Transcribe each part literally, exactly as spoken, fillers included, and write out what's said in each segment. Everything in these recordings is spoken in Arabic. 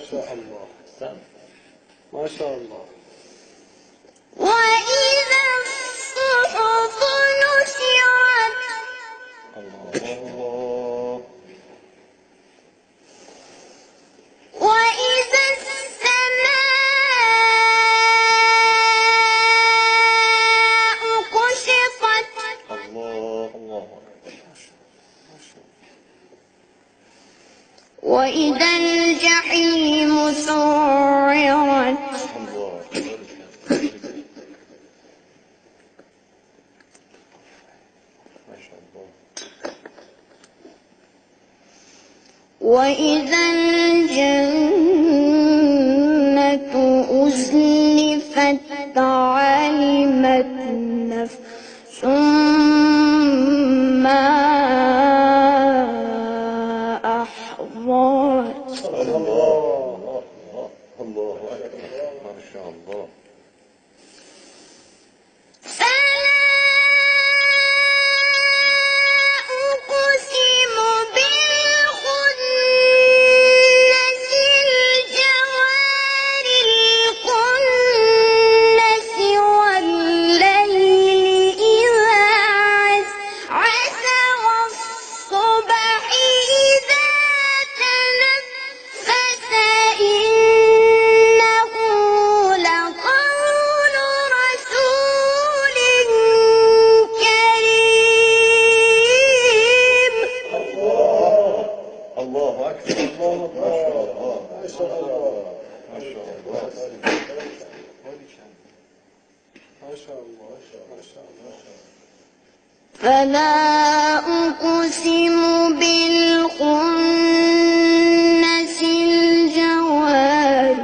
شاء الله. ما شاء الله. وإذا الصحف نشرت الله. وإذا السماء كشطت الله الله. وإذا الجحيم سعرت وإذا الجنة أزلفت علمت نفس ما أحضرت. الله الله أكبر. ما شاء الله. فلا أقسم بالخنس الجوار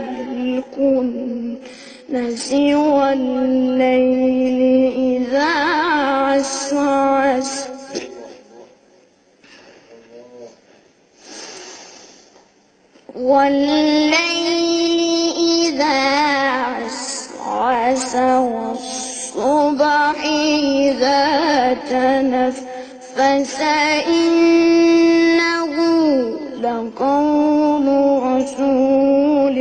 الكنس والليل إذا عسعس والليل إذا عسعس والصبح إذا تنفس إنه لقول رسول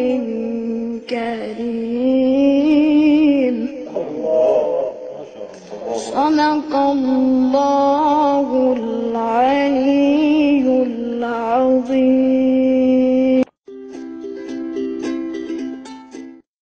كريم. صدق الله